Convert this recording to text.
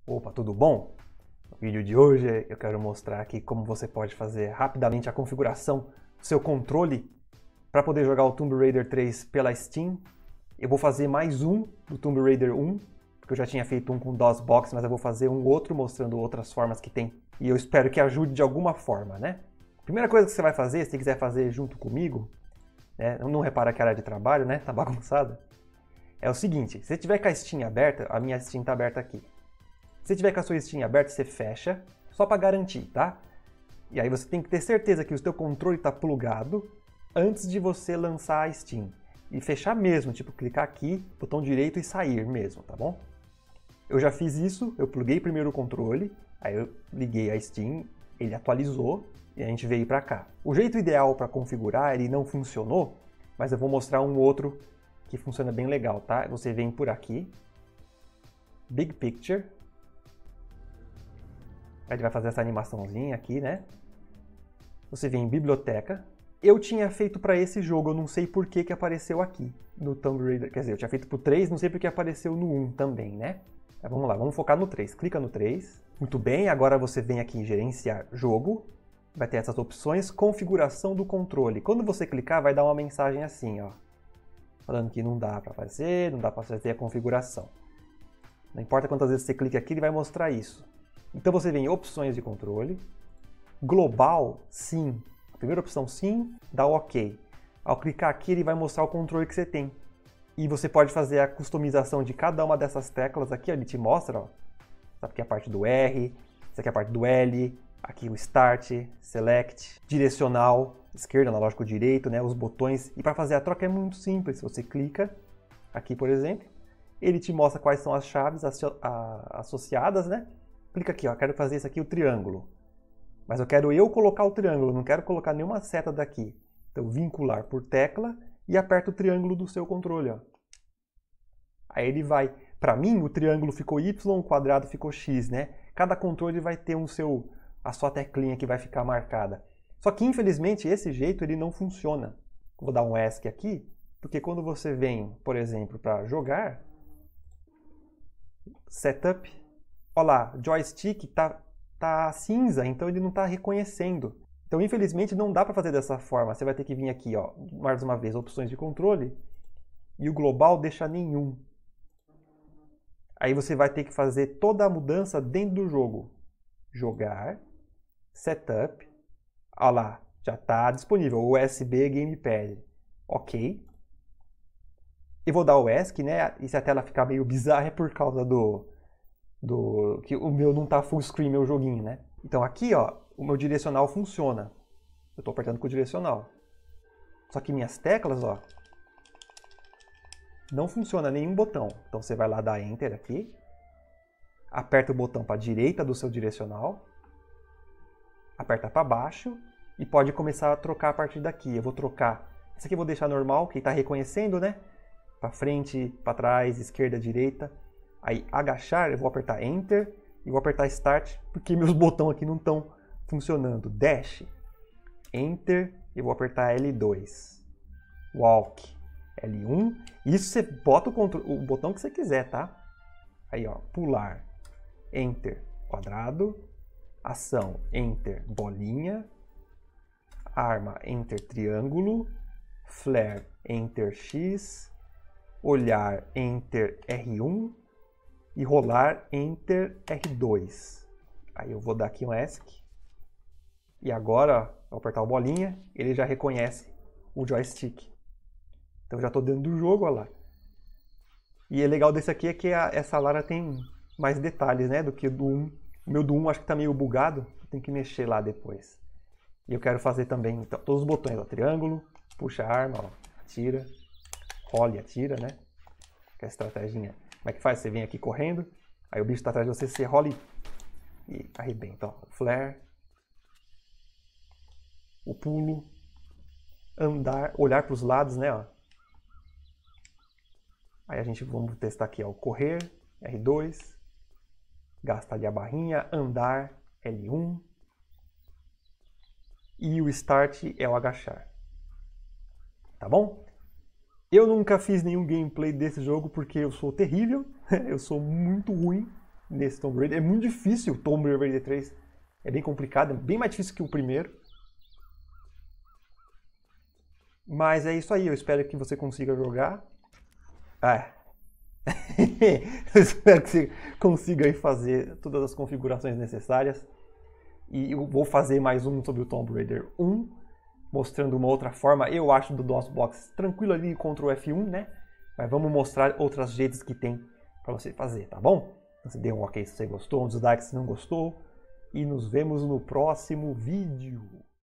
Opa, tudo bom? No vídeo de hoje eu quero mostrar aqui como você pode fazer rapidamente a configuração do seu controle para poder jogar o Tomb Raider 3 pela Steam. Eu vou fazer mais um do Tomb Raider 1, porque eu já tinha feito um com DOSBox, mas eu vou fazer um outro mostrando outras formas que tem. E eu espero que ajude de alguma forma, né? Primeira coisa que você vai fazer, se quiser fazer junto comigo, né? Não repara que a área de trabalho, né? Tá bagunçada. É o seguinte, se você tiver com a Steam aberta, a minha Steam tá aberta aqui. Se você tiver com a sua Steam aberta, você fecha, só para garantir, tá? E aí você tem que ter certeza que o seu controle está plugado antes de você lançar a Steam. E fechar mesmo, tipo clicar aqui, botão direito e sair mesmo, tá bom? Eu já fiz isso, eu pluguei primeiro o controle, aí eu liguei a Steam, ele atualizou e a gente veio para cá. O jeito ideal para configurar, ele não funcionou, mas eu vou mostrar um outro que funciona bem legal, tá? Você vem por aqui, Big Picture, aí ele vai fazer essa animaçãozinha aqui, né? Você vem em Biblioteca. Eu tinha feito para esse jogo, eu não sei por que que apareceu aqui no Tomb Raider. Quer dizer, eu tinha feito pro 3, não sei por que apareceu no 1 também, né? Mas vamos lá, vamos focar no 3. Clica no 3. Muito bem, agora você vem aqui em Gerenciar Jogo. Vai ter essas opções, Configuração do controle. Quando você clicar, vai dar uma mensagem assim, ó. Falando que não dá para fazer, não dá para fazer a configuração. Não importa quantas vezes você clica aqui, ele vai mostrar isso. Então você vem em Opções de controle, Global, sim. A primeira opção, sim, dá o OK. Ao clicar aqui, ele vai mostrar o controle que você tem. E você pode fazer a customização de cada uma dessas teclas aqui, ó, ele te mostra, ó. Sabe aqui a parte do R, essa aqui é a parte do L, aqui o Start, Select, Direcional, esquerda, analógico direito, né, os botões. E para fazer a troca é muito simples. Você clica aqui, por exemplo, ele te mostra quais são as chaves associadas, né? Clica aqui, ó, quero fazer isso aqui, o triângulo. Mas eu quero colocar o triângulo, não quero colocar nenhuma seta daqui. Então, vincular por tecla e aperta o triângulo do seu controle, ó. Aí ele vai... Para mim, o triângulo ficou Y, o quadrado ficou X, né? Cada controle vai ter a sua teclinha que vai ficar marcada. Só que, infelizmente, esse jeito ele não funciona. Vou dar um ESC aqui, porque quando você vem, por exemplo, para jogar, Setup, olha lá, joystick tá cinza, então ele não está reconhecendo. Então, infelizmente, não dá para fazer dessa forma. Você vai ter que vir aqui, ó, mais uma vez, opções de controle, e o global deixa nenhum. Aí você vai ter que fazer toda a mudança dentro do jogo. Jogar, Setup, olha lá, já está disponível, USB Gamepad. Ok. E vou dar o ESC, né? E se a tela ficar meio bizarra é por causa que o meu não tá full screen, meu joguinho, né? Então aqui, ó, o meu direcional funciona. Eu tô apertando com o direcional. Só que minhas teclas, ó, não funciona nenhum botão. Então você vai lá dar Enter aqui, aperta o botão para a direita do seu direcional, aperta para baixo e pode começar a trocar a partir daqui. Eu vou trocar. Esse aqui eu vou deixar normal, que está reconhecendo, né? Para frente, para trás, esquerda, direita. Aí, agachar, eu vou apertar Enter e vou apertar Start, porque meus botões aqui não estão funcionando. Dash, Enter e vou apertar L2. Walk, L1. Isso você bota o botão que você quiser, tá? Aí, ó, pular, Enter, quadrado. Ação, Enter, bolinha. Arma, Enter, triângulo. Flare, Enter, X. Olhar, Enter, R1. E rolar, Enter, R2. Aí eu vou dar aqui um ESC. E agora, ao apertar o bolinha, ele já reconhece o joystick. Então eu já estou dentro do jogo, olha lá. E é legal desse aqui é que essa Lara tem mais detalhes, né, do que do 1. O meu do 1 acho que está meio bugado, tem que mexer lá depois. E eu quero fazer também, então, todos os botões, ó, triângulo, puxa a arma, ó, atira, rola e atira, né? Que é a estratégia. Como é que faz? Você vem aqui correndo, aí o bicho está atrás de você, você rola e arrebenta. Ó. O flare, o pulo, andar, olhar para os lados, né? Ó. Aí a gente vamos testar aqui, ó, correr, R2, gasta ali a barrinha, andar, L1, e o start é o agachar. Tá bom? Eu nunca fiz nenhum gameplay desse jogo porque eu sou terrível, eu sou muito ruim nesse Tomb Raider. É muito difícil o Tomb Raider 3. É bem complicado, é bem mais difícil que o primeiro. Mas é isso aí, eu espero que você consiga jogar. Eu espero que você consiga aí fazer todas as configurações necessárias. E eu vou fazer mais um sobre o Tomb Raider 1, mostrando uma outra forma, eu acho, do DOSBox tranquilo ali contra o F1, né? Mas vamos mostrar outros jeitos que tem para você fazer, tá bom? Então, você dê um ok se você gostou, um dislike se não gostou. E nos vemos no próximo vídeo.